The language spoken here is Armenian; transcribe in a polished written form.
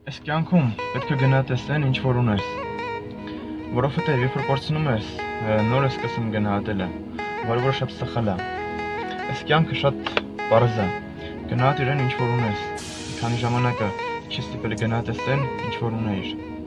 Այս կյանքում պետք է գնահատեսեն ինչ որ ունես, որովհետև երբ որ կորցնում ես, նոր ես սկսում գնահատելը, որը որոշապ սխալ է։ Այս կյանքը շատ պարզ է, գնահատ իրեն ինչ որ ունես, քանի ժամանակը չի ստիպել գնահատեսեն ինչ որ ունեիր։